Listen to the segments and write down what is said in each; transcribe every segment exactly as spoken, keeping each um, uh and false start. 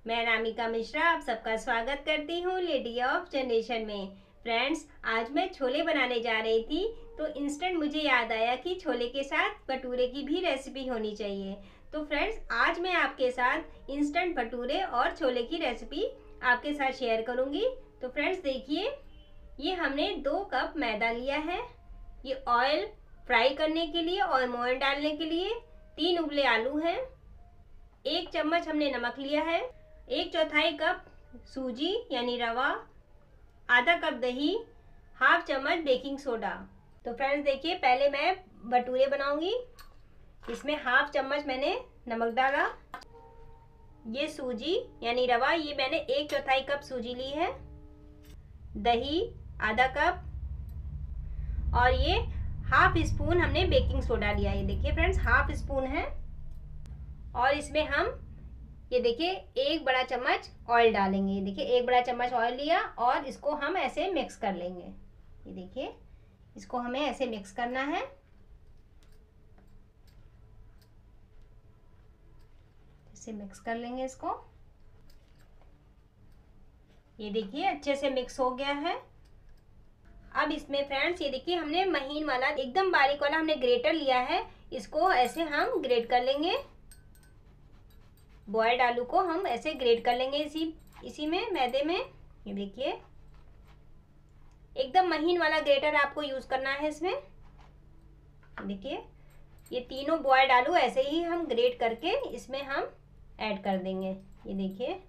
मैं रामिका मिश्रा आप सबका स्वागत करती हूँ लेडी ऑफ जनरेशन में। फ्रेंड्स, आज मैं छोले बनाने जा रही थी तो इंस्टेंट मुझे याद आया कि छोले के साथ भटूरे की भी रेसिपी होनी चाहिए। तो फ्रेंड्स, आज मैं आपके साथ इंस्टेंट भटूरे और छोले की रेसिपी आपके साथ शेयर करूँगी। तो फ्रेंड्स देखिए, ये हमने दो कप मैदा लिया है। ये ऑयल फ्राई करने के लिए और मोयन डालने के लिए तीन उबले आलू हैं। एक चम्मच हमने नमक लिया है। एक चौथाई कप सूजी यानी रवा, आधा कप दही, हाफ चम्मच बेकिंग सोडा। तो फ्रेंड्स देखिए, पहले मैं भटूरे बनाऊंगी। इसमें हाफ चम्मच मैंने नमक डाला। ये सूजी यानी रवा, ये मैंने एक चौथाई कप सूजी ली है। दही आधा कप, और ये हाफ स्पून हमने बेकिंग सोडा लिया। ये देखिए फ्रेंड्स, हाफ स्पून है। और इसमें हम ये देखिए एक बड़ा चम्मच ऑयल डालेंगे। ये देखिए एक बड़ा चम्मच ऑयल लिया और इसको हम ऐसे मिक्स कर लेंगे। ये देखिए, इसको हमें ऐसे मिक्स करना है। ऐसे मिक्स कर लेंगे इसको। ये देखिए अच्छे से मिक्स हो गया है। अब इसमें फ्रेंड्स ये देखिए, हमने महीन वाला एकदम बारीक वाला हमने ग्रेटर लिया है। इसको ऐसे हम ग्रेट कर लेंगे। बॉयल्ड आलू को हम ऐसे ग्रेट कर लेंगे इसी इसी में मैदे में। ये देखिए, एकदम महीन वाला ग्रेटर आपको यूज करना है इसमें। देखिए, ये तीनों बॉयल्ड आलू ऐसे ही हम ग्रेट करके इसमें हम ऐड कर देंगे। ये देखिए,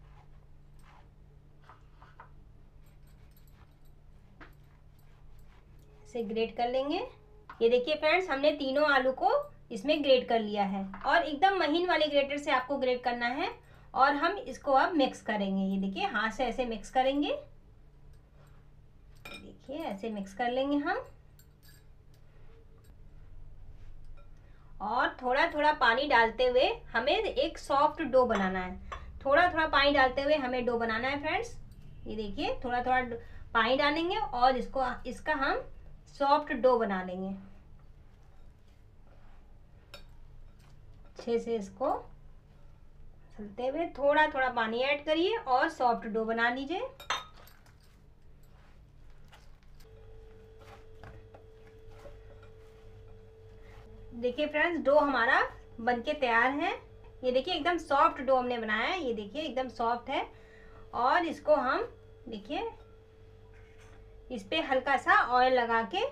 ऐसे ग्रेट कर लेंगे। ये देखिए फ्रेंड्स, हमने तीनों आलू को इसमें ग्रेट कर लिया है और एकदम महीन वाले ग्रेटर से आपको ग्रेट करना है। और हम इसको अब मिक्स करेंगे। ये देखिए, हाथ से ऐसे मिक्स करेंगे। देखिए ऐसे मिक्स कर लेंगे हम। और थोड़ा थोड़ा पानी डालते हुए हमें एक सॉफ्ट डो बनाना है। थोड़ा थोड़ा पानी डालते हुए हमें डो बनाना है फ्रेंड्स। ये देखिए, थोड़ा थोड़ा पानी डालेंगे और इसको इसका हम सॉफ्ट डो बना लेंगे। अच्छे से इसको चलते हुए थोड़ा थोड़ा पानी ऐड करिए और सॉफ्ट डो बना लीजिए। देखिए फ्रेंड्स, डो हमारा बनके तैयार है। ये देखिए एकदम सॉफ्ट डो हमने बनाया है। ये देखिए एकदम सॉफ्ट है। और इसको हम देखिए इस पे हल्का सा ऑयल लगा के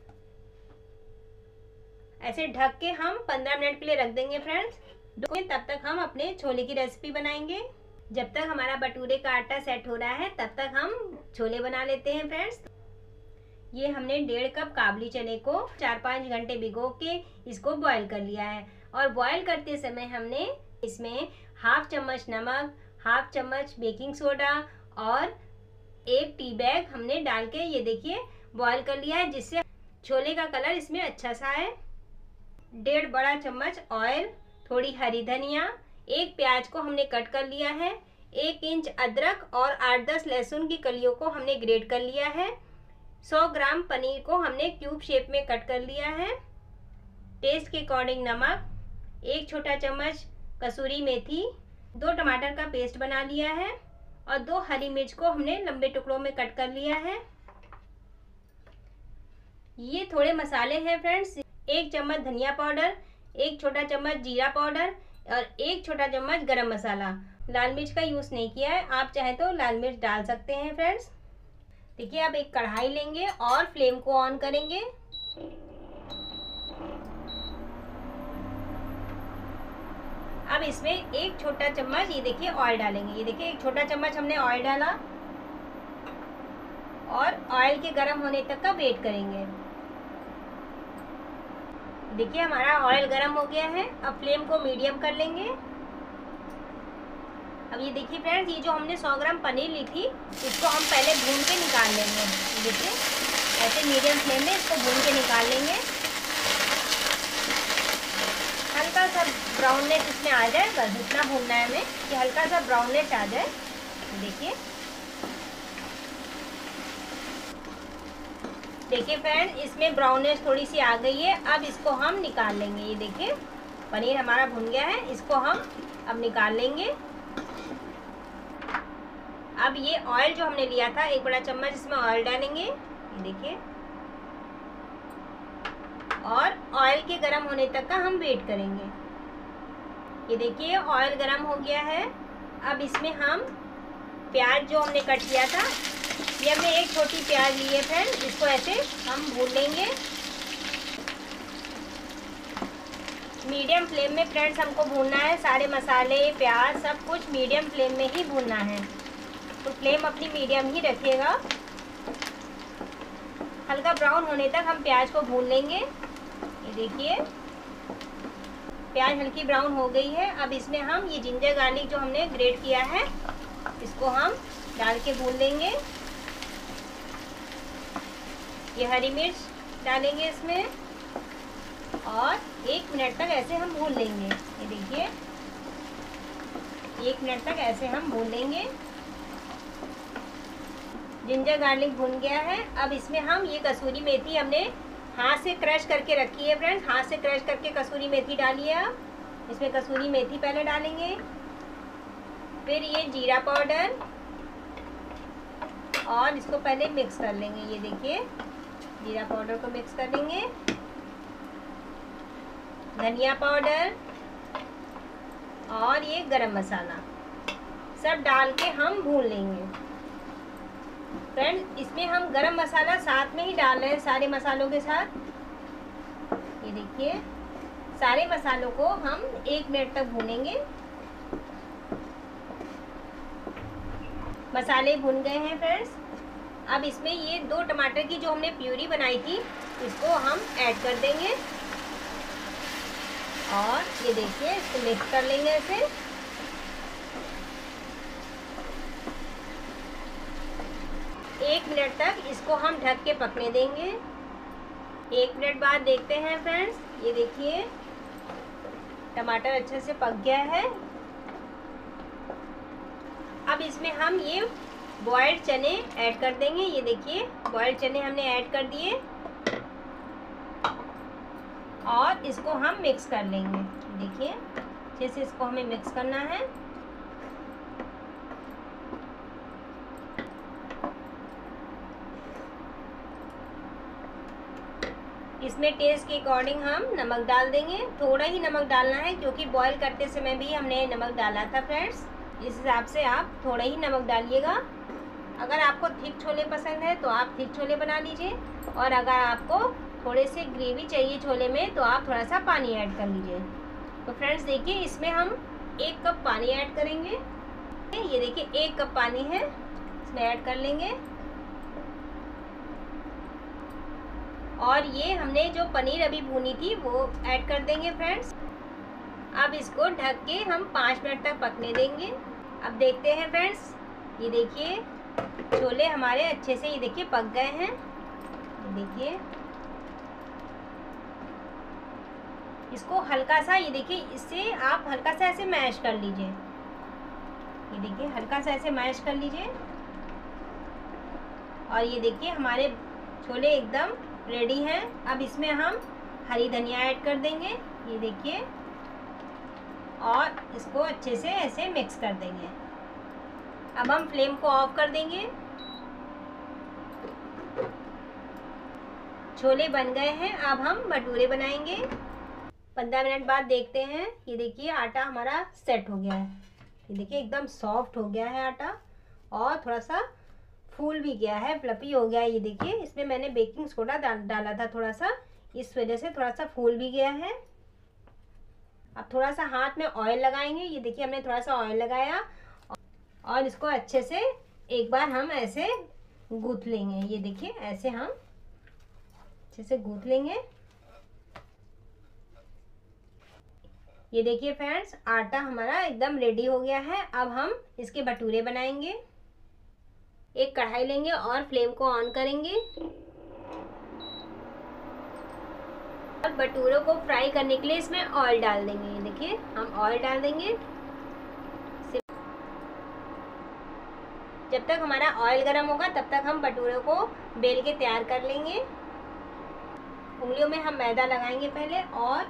ऐसे ढक के हम पंद्रह मिनट के लिए रख देंगे फ्रेंड्स। तब तक हम अपने छोले की रेसिपी बनाएंगे। जब तक हमारा भटूरे का आटा सेट हो रहा है तब तक हम छोले बना लेते हैं फ्रेंड्स। ये हमने डेढ़ कप काबुली चने को चार पाँच घंटे भिगो के इसको बॉईल कर लिया है। और बॉईल करते समय हमने इसमें हाफ चम्मच नमक, हाफ चम्मच बेकिंग सोडा और एक टी बैग हमने डाल के ये देखिए बॉईल कर लिया है, जिससे छोले का कलर इसमें अच्छा सा है। डेढ़ बड़ा चम्मच ऑयल, थोड़ी हरी धनिया, एक प्याज को हमने कट कर लिया है, एक इंच अदरक और आठ दस लहसुन की कलियों को हमने ग्रेट कर लिया है। सौ ग्राम पनीर को हमने क्यूब शेप में कट कर लिया है। टेस्ट के अकॉर्डिंग नमक, एक छोटा चम्मच कसूरी मेथी, दो टमाटर का पेस्ट बना लिया है और दो हरी मिर्च को हमने लंबे टुकड़ों में कट कर लिया है। ये थोड़े मसाले हैं फ्रेंड्स। एक चम्मच धनिया पाउडर, एक छोटा चम्मच जीरा पाउडर और एक छोटा चम्मच गरम मसाला। लाल मिर्च का यूज़ नहीं किया है, आप चाहे तो लाल मिर्च डाल सकते हैं फ्रेंड्स। देखिए, अब एक कढ़ाई लेंगे और फ्लेम को ऑन करेंगे। अब इसमें एक छोटा चम्मच ये देखिए ऑयल डालेंगे। ये देखिए एक छोटा चम्मच हमने ऑयल डाला और ऑयल के गर्म होने तक का वेट करेंगे। देखिए हमारा ऑयल गरम हो गया है। अब फ्लेम को मीडियम कर लेंगे। अब ये देखिए फ्रेंड्स, ये जो हमने सौ ग्राम पनीर ली थी इसको हम पहले भून के निकाल लेंगे। देखिए ऐसे मीडियम फ्लेम में इसको भून के निकाल लेंगे। हल्का सा ब्राउननेस इसमें आ जाए, बस इतना भूनना है हमें कि हल्का सा ब्राउननेस आ जाए। देखिए देखिए फ्रेंड्स, इसमें ब्राउननेस थोड़ी सी आ गई है। अब इसको हम निकाल लेंगे। ये देखिए पनीर हमारा भुन गया है, इसको हम अब निकाल लेंगे। अब ये ऑयल जो हमने लिया था, एक बड़ा चम्मच इसमें ऑयल डालेंगे, ये देखिए, और ऑयल के गरम होने तक का हम वेट करेंगे। ये देखिए ऑयल गरम हो गया है। अब इसमें हम प्याज जो हमने कट किया था, ये हमने एक छोटी प्याज ली है फ्रेंड, इसको ऐसे हम भून लेंगे मीडियम फ्लेम में। फ्रेंड्स हमको भूनना है, सारे मसाले प्याज सब कुछ मीडियम फ्लेम में ही भूनना है, तो फ्लेम अपनी मीडियम ही रखिएगा। हल्का ब्राउन होने तक हम प्याज को भून लेंगे। ये देखिए प्याज हल्की ब्राउन हो गई है। अब इसमें हम ये जिंजर गार्लिक जो हमने ग्रेट किया है, इसको हम डाल के भून लेंगे। ये हरी मिर्च डालेंगे इसमें और एक मिनट तक ऐसे हम भून लेंगे। ये देखिए एक मिनट तक ऐसे हम भून लेंगे। जिंजर गार्लिक भून गया है। अब इसमें हम ये कसूरी मेथी हमने हाथ से क्रश करके रखी है फ्रेंड्स, हाथ से क्रश करके कसूरी मेथी डालिए। आप इसमें कसूरी मेथी पहले डालेंगे, फिर ये जीरा पाउडर, और इसको पहले मिक्स कर लेंगे। ये देखिए जीरा पाउडर को मिक्स कर लेंगे, धनिया पाउडर और ये गरम मसाला सब डाल के हम भून लेंगे। फ्रेंड इसमें हम गरम मसाला साथ में ही डाल रहे हैं, सारे मसालों के साथ। ये देखिए सारे मसालों को हम एक मिनट तक भूनेंगे। मसाले भुन गए हैं फ्रेंड्स। अब इसमें ये दो टमाटर की जो हमने प्यूरी बनाई थी, इसको हम ऐड कर देंगे और ये देखिए इसको मिक्स कर लेंगे ऐसे। एक मिनट तक इसको हम ढक के पकने देंगे। एक मिनट बाद देखते हैं फ्रेंड्स, ये देखिए टमाटर अच्छे से पक गया है। अब इसमें हम ये बॉइल्ड चने ऐड कर देंगे। ये देखिए बॉइल्ड चने हमने ऐड कर दिए और इसको हम मिक्स कर लेंगे। देखिए अच्छे से इसको हमें मिक्स करना है। इसमें टेस्ट के अकॉर्डिंग हम नमक डाल देंगे। थोड़ा ही नमक डालना है क्योंकि बॉईल करते समय भी हमने नमक डाला था फ्रेंड्स, इस हिसाब से आप थोड़ा ही नमक डालिएगा। अगर आपको थिक छोले पसंद है तो आप थिक छोले बना लीजिए, और अगर आपको थोड़े से ग्रेवी चाहिए छोले में तो आप थोड़ा सा पानी ऐड कर लीजिए। तो फ्रेंड्स देखिए इसमें हम एक कप पानी ऐड करेंगे। ये देखिए एक कप पानी है, इसमें ऐड कर लेंगे। और ये हमने जो पनीर अभी भूनी थी वो ऐड कर देंगे फ्रेंड्स। अब इसको ढक के हम पाँच मिनट तक पकने देंगे। अब देखते हैं फ्रेंड्स, ये देखिए छोले हमारे अच्छे से ये देखिए पक गए हैं। ये देखिए इसको हल्का सा, ये देखिए इससे आप हल्का सा ऐसे मैश कर लीजिए। ये देखिए हल्का सा ऐसे मैश कर लीजिए और ये देखिए हमारे छोले एकदम रेडी हैं। अब इसमें हम हरी धनिया ऐड कर देंगे। ये देखिए और इसको अच्छे से ऐसे मिक्स कर देंगे। अब हम फ्लेम को ऑफ कर देंगे। छोले बन गए हैं। अब हम भटूरे बनाएंगे। पंद्रह मिनट बाद देखते हैं। ये देखिए आटा हमारा सेट हो गया है। ये देखिए एकदम सॉफ्ट हो गया है आटा और थोड़ा सा फूल भी गया है, फ्लफी हो गया है। ये देखिए इसमें मैंने बेकिंग सोडा डाला था थोड़ा सा, इस वजह से थोड़ा सा फूल भी गया है। अब थोड़ा सा हाथ में ऑयल लगाएंगे। ये देखिए हमने थोड़ा सा ऑयल लगाया और इसको अच्छे से एक बार हम ऐसे गूंथ लेंगे। ये देखिए ऐसे हम अच्छे से गूंथ लेंगे। ये देखिए फ्रेंड्स आटा हमारा एकदम रेडी हो गया है। अब हम इसके भटूरे बनाएंगे। एक कढ़ाई लेंगे और फ्लेम को ऑन करेंगे और भटूरों को फ्राई करने के लिए इसमें ऑयल डाल देंगे। ये देखिए हम ऑयल डाल देंगे। जब तक हमारा ऑयल गर्म होगा तब तक हम भटूरों को बेल के तैयार कर लेंगे। उंगलियों में हम मैदा लगाएंगे पहले और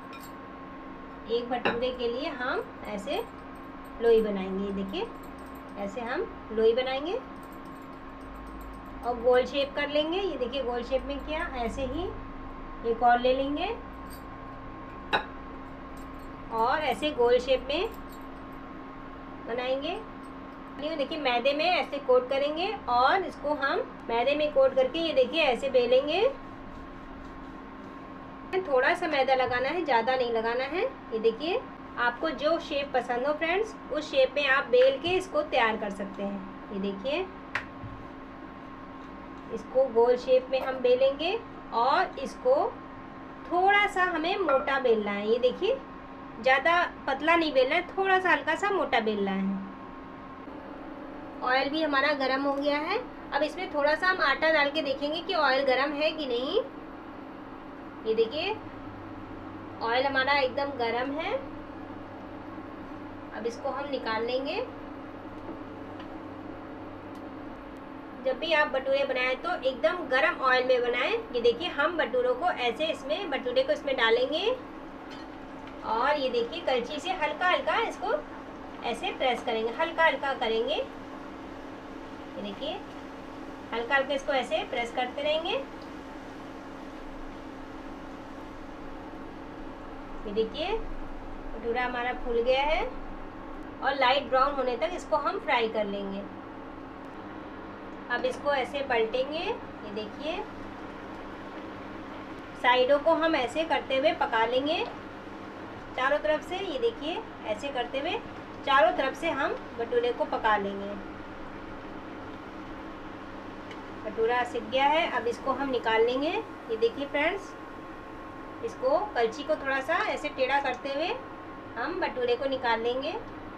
एक भटूरे के लिए हम ऐसे लोई बनाएंगे। ये देखिए ऐसे हम लोई बनाएंगे और गोल शेप कर लेंगे। ये देखिए गोल शेप में किया, ऐसे ही एक और ले लेंगे और ऐसे गोल शेप में बनाएंगे। देखिए मैदे में ऐसे कोट करेंगे और इसको हम मैदे में कोट करके ये देखिए ऐसे बेलेंगे। थोड़ा सा मैदा लगाना है, ज़्यादा नहीं लगाना है। ये देखिए आपको जो शेप पसंद हो फ्रेंड्स, उस शेप में आप बेल के इसको तैयार कर सकते हैं। ये देखिए इसको गोल शेप में हम बेलेंगे और इसको थोड़ा सा हमें मोटा बेलना है। ये देखिए ज़्यादा पतला नहीं बेलना है, थोड़ा सा हल्का सा मोटा बेलना है। ऑयल भी हमारा गरम हो गया है। अब इसमें थोड़ा सा हम आटा डाल के देखेंगे कि ऑयल गरम है कि नहीं। ये देखिए ऑयल हमारा एकदम गरम है। अब इसको हम निकाल लेंगे। जब भी आप भटूरे बनाएं तो एकदम गरम ऑयल में बनाएं। ये देखिए हम भटूरों को ऐसे इसमें भटूरे को इसमें डालेंगे और ये देखिए कलची से हल्का हल्का इसको ऐसे प्रेस करेंगे, हल्का हल्का करेंगे। ये देखिए हल्का हल्का इसको ऐसे प्रेस करते रहेंगे। ये देखिए भटूरा हमारा फूल गया है और लाइट ब्राउन होने तक इसको हम फ्राई कर लेंगे। अब इसको ऐसे पलटेंगे। ये देखिए साइडों को हम ऐसे करते हुए पका लेंगे चारों तरफ से। ये देखिए ऐसे करते हुए चारों तरफ से हम भटूरे को पका लेंगे। भटूरा सिक गया है, अब इसको हम निकाल लेंगे। ये देखिए फ्रेंड्स इसको कलची को थोड़ा सा ऐसे टेढ़ा करते हुए हम भटूरे को निकाल लेंगे।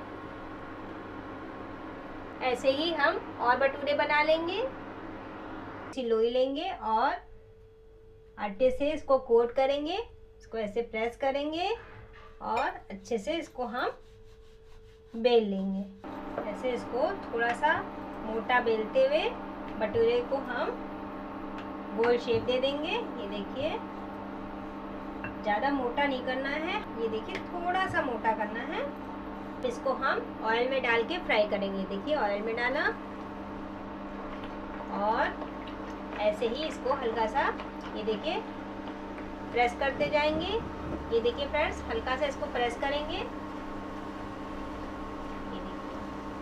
ऐसे ही हम और भटूरे बना लेंगे। लोई लेंगे और आटे से इसको कोट करेंगे, इसको ऐसे प्रेस करेंगे और अच्छे से इसको हम बेल लेंगे। ऐसे इसको थोड़ा सा मोटा बेलते हुए भटूरे को हम गोल शेप दे देंगे। ये देखिए ज़्यादा मोटा नहीं करना है, ये देखिए थोड़ा सा मोटा करना है। इसको हम ऑयल में डाल के फ्राई करेंगे। देखिए ऑयल में डाला और ऐसे ही इसको हल्का सा ये देखिए प्रेस करते जाएंगे। ये देखिए फ्रेंड्स हल्का सा इसको प्रेस करेंगे। ये देखिए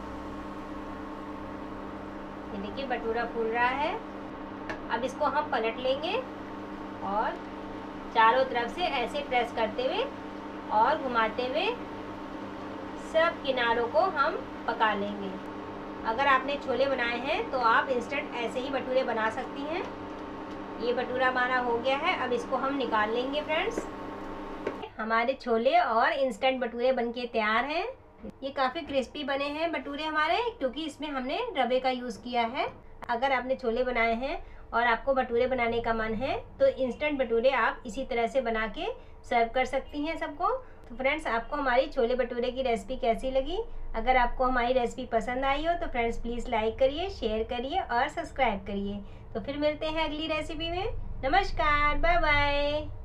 ये देखिए भटूरा फूल रहा है। अब इसको हम पलट लेंगे और चारों तरफ से ऐसे प्रेस करते हुए और घुमाते हुए सब किनारों को हम पका लेंगे। अगर आपने छोले बनाए हैं तो आप इंस्टेंट ऐसे ही भटूरे बना सकती हैं। ये भटूरा हमारा हो गया है, अब इसको हम निकाल लेंगे फ्रेंड्स। हमारे छोले और इंस्टेंट भटूरे बनके तैयार हैं। ये काफ़ी क्रिस्पी बने हैं भटूरे हमारे, क्योंकि इसमें हमने रवे का यूज़ किया है। अगर आपने छोले बनाए हैं और आपको भटूरे बनाने का मन है तो इंस्टेंट भटूरे आप इसी तरह से बना के सर्व कर सकती हैं सबको। तो फ्रेंड्स आपको हमारी छोले भटूरे की रेसिपी कैसी लगी? अगर आपको हमारी रेसिपी पसंद आई हो तो फ्रेंड्स प्लीज़ लाइक करिए, शेयर करिए और सब्सक्राइब करिए। तो फिर मिलते हैं अगली रेसिपी में। नमस्कार, बाय बाय।